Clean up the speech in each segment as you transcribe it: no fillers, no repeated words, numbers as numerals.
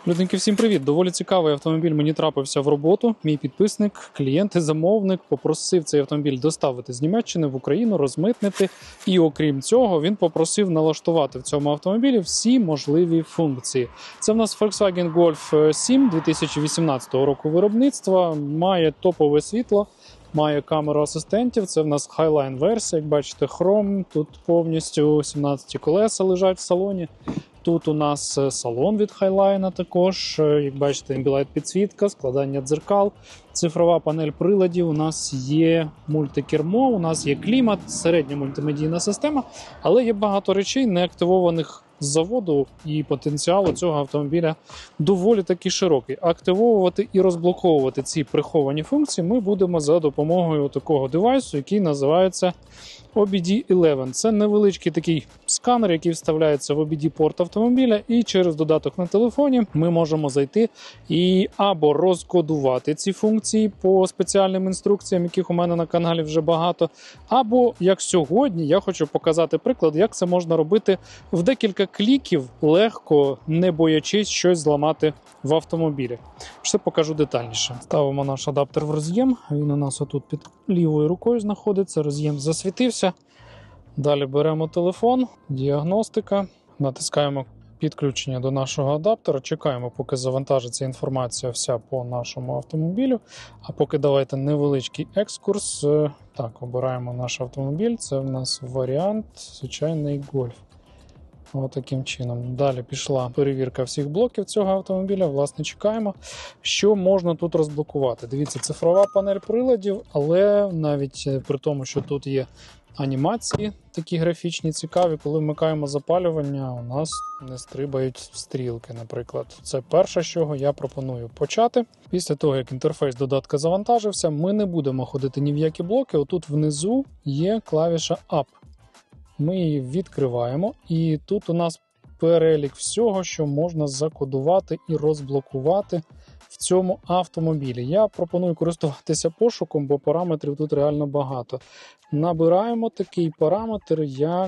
Люденьки, всім привіт! Доволі цікавий автомобіль мені трапився в роботу. Мій підписник, клієнт і замовник попросив цей автомобіль доставити з Німеччини в Україну, розмитнити. І окрім цього, він попросив налаштувати в цьому автомобілі всі можливі функції. Це в нас Volkswagen Golf 7 2018 року виробництва, має топове світло, має камеру асистентів, це в нас Highline версія, як бачите, хром, тут повністю 17 колеса лежать в салоні. Тут у нас салон від Highline також, як бачите, Ambilight підсвітка, складання дзеркал, цифрова панель приладів, у нас є мультикермо, у нас є клімат, середня мультимедійна система, але є багато речей неактивованих з заводу, і потенціал у цього автомобіля доволі таки широкий. Активовувати і розблоковувати ці приховані функції ми будемо за допомогою такого девайсу, який називається OBD11. Це невеличкий такий сканер, який вставляється в OBD-порт автомобіля, і через додаток на телефоні ми можемо зайти і або розкодувати ці функції по спеціальним інструкціям, яких у мене на каналі вже багато, або, як сьогодні, я хочу показати приклад, як це можна робити в декілька кліків, легко, не боячись щось зламати в автомобілі. Все покажу детальніше. Ставимо наш адаптер в роз'єм, він у нас отут під лівою рукою знаходиться, роз'єм засвітився. Далі беремо телефон, діагностика, натискаємо підключення до нашого адаптера, чекаємо, поки завантажиться інформація вся по нашому автомобілю. А поки давайте невеличкий екскурс. Так, обираємо наш автомобіль, це в нас варіант звичайний Golf. Отаким чином. Далі пішла перевірка всіх блоків цього автомобіля. Власне, чекаємо, що можна тут розблокувати. Дивіться, цифрова панель приладів, але навіть при тому, що тут є анімації такі графічні, цікаві, коли вмикаємо запалювання, у нас не стрибають стрілки, наприклад. Це перше, з чого я пропоную почати. Після того, як інтерфейс додатка завантажився, ми не будемо ходити ні в які блоки. Отут внизу є клавіша Up. Ми її відкриваємо, і тут у нас перелік всього, що можна закодувати і розблокувати в цьому автомобілі. Я пропоную користуватися пошуком, бо параметрів тут реально багато. Набираємо такий параметр, як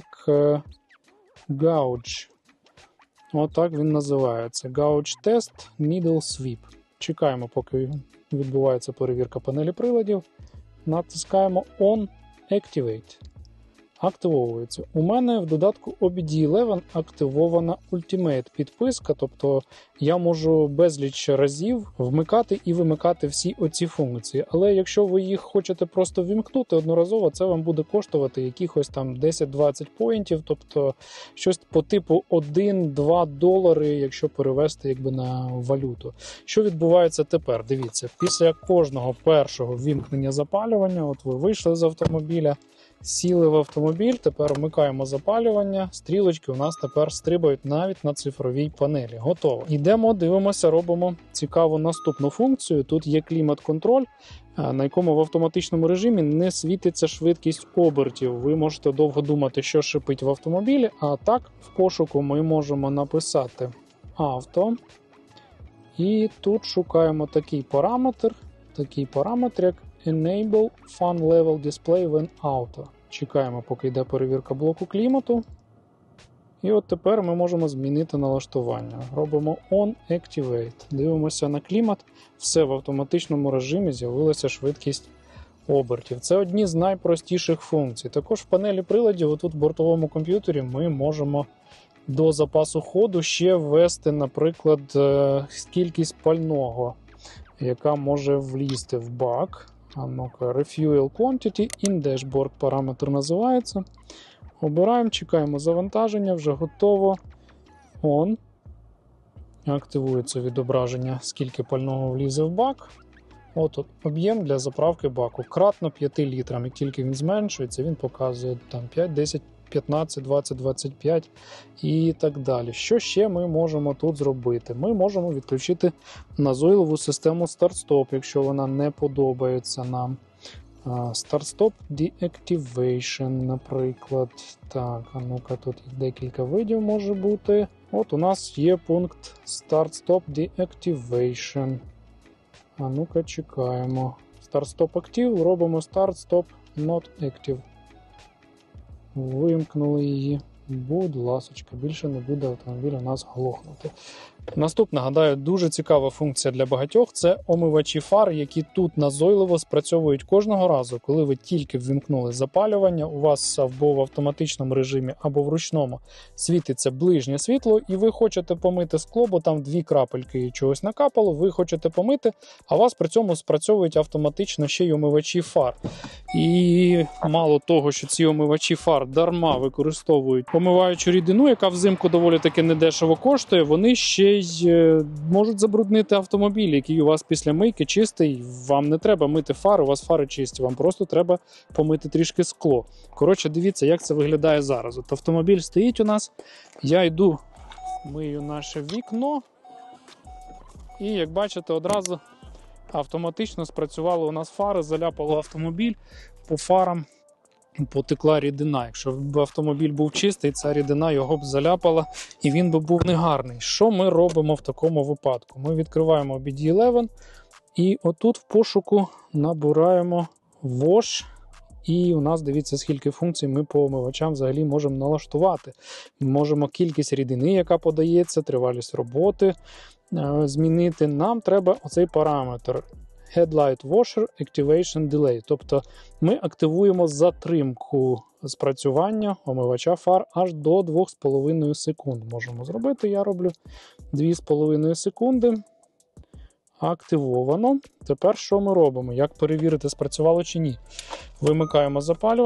Gauge. Отак він називається. Gauge Test Middle Sweep. Чекаємо, поки відбувається перевірка панелі приладів. Натискаємо On Activate. Активовується. У мене в додатку OBD11 активована Ultimate підписка, тобто я можу безліч разів вмикати і вимикати всі оці функції. Але якщо ви їх хочете просто вімкнути одноразово, це вам буде коштувати якихось там 10-20 поінтів, тобто щось по типу 1-2 долари, якщо перевести якби на валюту. Що відбувається тепер? Дивіться, після кожного першого вімкнення запалювання, от ви вийшли з автомобіля, сіли в автомобіль, тепер вмикаємо запалювання, стрілочки у нас тепер стрибають навіть на цифровій панелі. Готово. Йдемо, дивимося, робимо цікаву наступну функцію. Тут є клімат-контроль, на якому в автоматичному режимі не світиться швидкість обертів. Ви можете довго думати, що шипить в автомобілі, а так в пошуку ми можемо написати «Авто». І тут шукаємо такий параметр як Enable Fan Level Display when Auto. Чекаємо, поки йде перевірка блоку клімату. І от тепер ми можемо змінити налаштування. Робимо On Activate. Дивимося на клімат. Все в автоматичному режимі, з'явилася швидкість обертів. Це одні з найпростіших функцій. Також в панелі приладів, отут в бортовому комп'ютері, ми можемо до запасу ходу ще ввести, наприклад, кількість пального, яка може влізти в бак. Refuel Quantity in Dashboard параметр називається. Обираємо, чекаємо завантаження, вже готово. On. Активується відображення, скільки пального влізе в бак. От об'єм для заправки баку. Кратно 5 літрам. Як тільки він зменшується, він показує там 5, 10, 15, 20, 25 і так далі. Що ще ми можемо тут зробити? Ми можемо відключити назойливу систему старт-стоп, якщо вона не подобається нам. Start-Stop Deactivation, наприклад. Так, а ну-ка, тут декілька видів може бути. От у нас є пункт Start-Stop Deactivation. А ну-ка, чекаємо. Start-Stop Active, робимо Start-Stop Not Active. Вимкнули її. Будь ласочка, більше не буде автомобіль у нас глохнути. Наступна, гадаю, дуже цікава функція для багатьох – це омивачі фар, які тут назойливо спрацьовують кожного разу, коли ви тільки ввімкнули запалювання, у вас або в автоматичному режимі, або в ручному світиться ближнє світло, і ви хочете помити скло, бо там 2 крапельки чогось накапало, ви хочете помити, а у вас при цьому спрацьовують автоматично ще й омивачі фар. І мало того, що ці омивачі фар дарма використовують омиваючу рідину, яка взимку доволі таки недешево коштує, вони ще й можуть забруднити автомобіль, який у вас після мийки чистий. Вам не треба мити фари, у вас фари чисті, вам просто треба помити трішки скло. Коротше, дивіться, як це виглядає зараз. От автомобіль стоїть у нас, я йду, мию наше вікно, і, як бачите, одразу автоматично спрацювали у нас фари, заляпало автомобіль, по фарам потекла рідина. Якщо б автомобіль був чистий, ця рідина його б заляпала і він би був негарний. Що ми робимо в такому випадку? Ми відкриваємо BD11 і отут в пошуку набираємо Wash. І у нас, дивіться, скільки функцій ми по омивачам взагалі можемо налаштувати. Можемо кількість рідини, яка подається, тривалість роботи змінити. Нам треба оцей параметр Headlight Washer Activation Delay. Тобто ми активуємо затримку спрацювання омивача фар аж до 2,5 секунд. Можемо зробити, я роблю 2,5 секунди. Активовано. Тепер що ми робимо? Як перевірити, спрацювало чи ні? Вмикаємо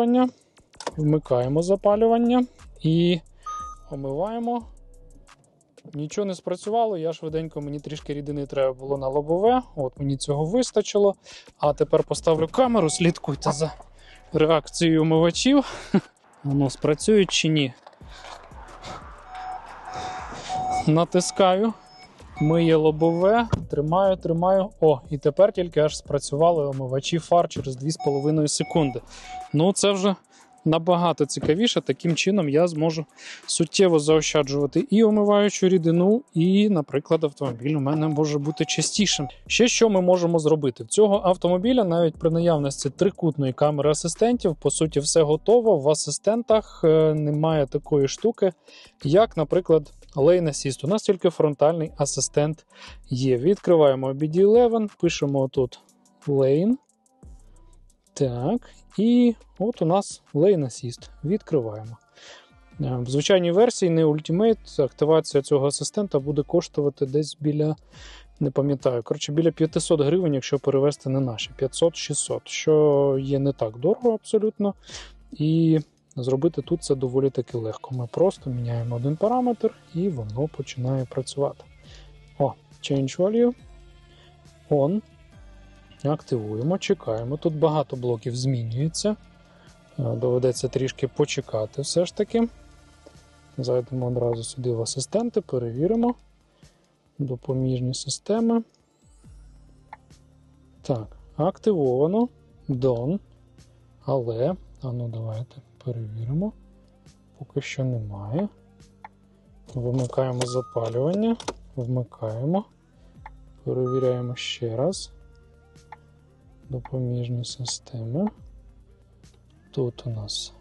запалювання і омиваємо. Нічого не спрацювало, я швиденько, мені трішки рідини треба було на лобове, от мені цього вистачило. А тепер поставлю камеру, слідкуйте за реакцією омивачів. Воно спрацює чи ні. Натискаю, миє лобове, тримаю. О, і тепер тільки аж спрацювали омивачі фар через 2,5 секунди. Ну, це вже набагато цікавіше, таким чином я зможу суттєво заощаджувати і омиваючу рідину, і, наприклад, автомобіль у мене може бути чистішим. Ще що ми можемо зробити? В цього автомобіля навіть при наявності трикутної камери асистентів, по суті, все готово. В асистентах немає такої штуки, як, наприклад, Lane Assist. У нас тільки фронтальний асистент є. Відкриваємо BD11, пишемо тут Lane. Так, і от у нас Lane Assist. Відкриваємо. В звичайній версії, не Ultimate, активація цього асистента буде коштувати десь біля, не пам'ятаю, коротше, біля 500 гривень, якщо перевести на наші. 500-600, що є не так дорого абсолютно. І зробити тут це доволі таки легко. Ми просто міняємо один параметр і воно починає працювати. О, Change Value. On. Активуємо, чекаємо. Тут багато блоків змінюється. Доведеться трішки почекати все ж таки. Зайдемо одразу сюди в асистенти, перевіримо. Допоміжні системи. Так, активовано. Done. Але, давайте перевіримо. Поки що немає. Вимикаємо запалювання. Вмикаємо. Перевіряємо ще раз. Допоміжні системи. Тут у нас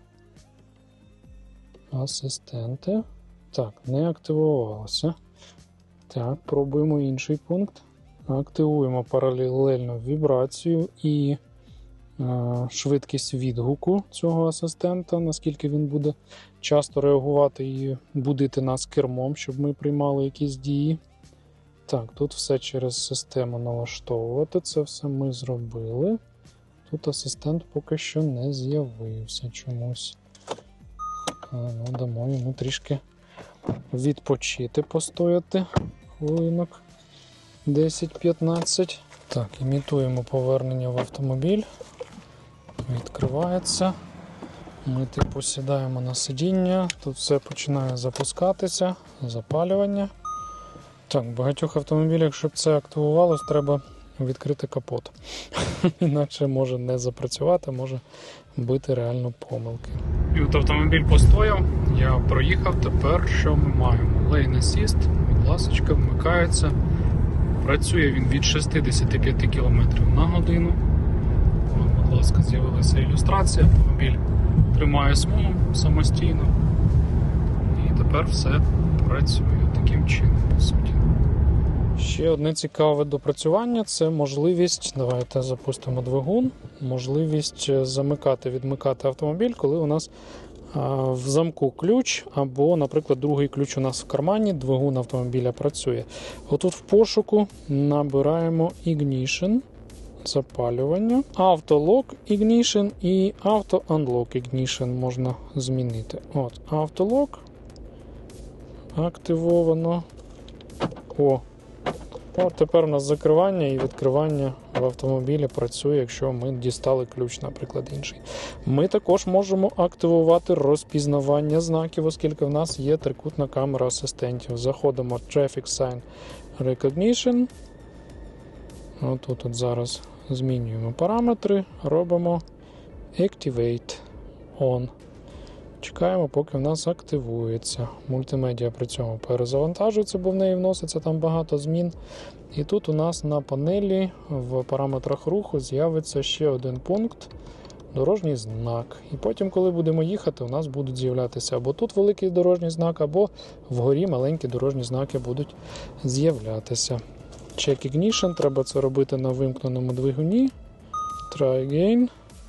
асистенти. Так, не активувалося. Так, пробуємо інший пункт. Активуємо паралельно вібрацію і швидкість відгуку цього асистента, наскільки він буде часто реагувати і будити нас кермом, щоб ми приймали якісь дії. Так, тут все через систему налаштовувати, це все ми зробили. Тут асистент поки що не з'явився чомусь. Дамо йому трішки відпочити, постояти хвилинок 10-15. Так, імітуємо повернення в автомобіль. Відкривається. Ми сідаємо на сидіння, тут все починає запускатися, запалювання. Так, в багатьох автомобілях, щоб це активувалось, треба відкрити капот. Інакше може не запрацювати, може бути реально помилки. І от автомобіль постояв, я проїхав, тепер що ми маємо? Lane Assist, будь ласочка, вмикається. Працює він від 65 км на годину. Будь ласка, з'явилася ілюстрація, автомобіль тримає смугу самостійно. І тепер все працює таким чином, по суті. Ще одне цікаве допрацювання – це можливість, давайте запустимо двигун, можливість замикати, відмикати автомобіль, коли у нас в замку ключ, або, наприклад, другий ключ у нас в кармані, двигун автомобіля працює. Отут в пошуку набираємо Ignition, запалювання, Auto Lock Ignition і Auto Unlock Ignition можна змінити. От, Auto Lock активовано. От тепер у нас закривання і відкривання в автомобілі працює, якщо ми дістали ключ, наприклад, інший. Ми також можемо активувати розпізнавання знаків, оскільки в нас є трикутна камера асистентів. Заходимо в Traffic Sign Recognition. Отут зараз змінюємо параметри, робимо Activate On. Чекаємо, поки в нас активується. Мультимедіа при цьому перезавантажується, бо в неї вноситься там багато змін. І тут у нас на панелі в параметрах руху з'явиться ще один пункт – дорожній знак. І потім, коли будемо їхати, у нас будуть з'являтися або тут великий дорожній знак, або вгорі маленькі дорожні знаки будуть з'являтися. Check Ignition, треба це робити на вимкненому двигуні. Try again.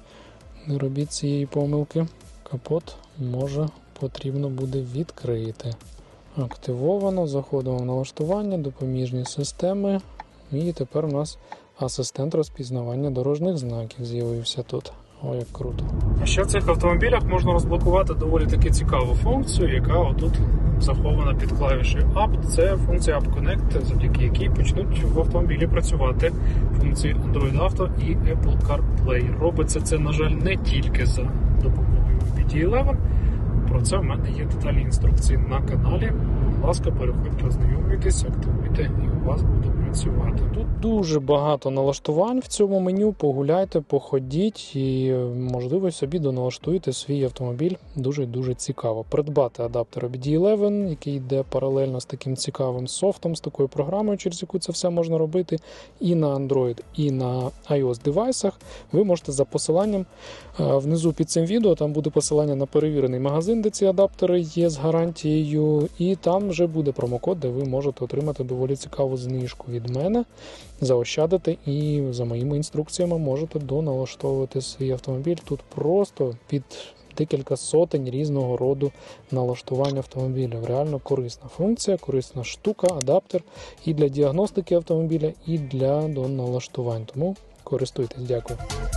Не робіть цієї помилки. Капот потрібно буде відкрити. Активовано, заходимо в налаштування, допоміжні системи. І тепер у нас асистент розпізнавання дорожніх знаків з'явився тут. О, як круто. А ще в цих автомобілях можна розблокувати доволі таки цікаву функцію, яка отут захована під клавішею App. Це функція App Connect, завдяки якій почнуть в автомобілі працювати функції Android Auto і Apple CarPlay. Робиться це, на жаль, не тільки за допомогою BD11. Про це в мене є детальні інструкції на каналі. Будь ласка, переходьте, ознайомлюйтесь, активуйте і у вас буде працювати. Тут дуже багато налаштувань в цьому меню. Погуляйте, походіть і, можливо, собі доналаштуєте свій автомобіль. Дуже цікаво. Придбати адаптер BD11, який йде паралельно з таким цікавим софтом, з такою програмою, через яку це все можна робити і на Android, і на iOS девайсах. Ви можете за посиланням внизу під цим відео, там буде посилання на перевірений магазин, де ці адаптери є з гарантією, і там вже буде промокод, де ви можете отримати доволі цікаву знижку від мене, заощадити і за моїми інструкціями можете доналаштовувати свій автомобіль. Тут просто під декілька сотень різного роду налаштування автомобіля. Реально корисна функція, корисна штука, адаптер і для діагностики автомобіля, і для доналаштувань. Тому користуйтесь. Дякую.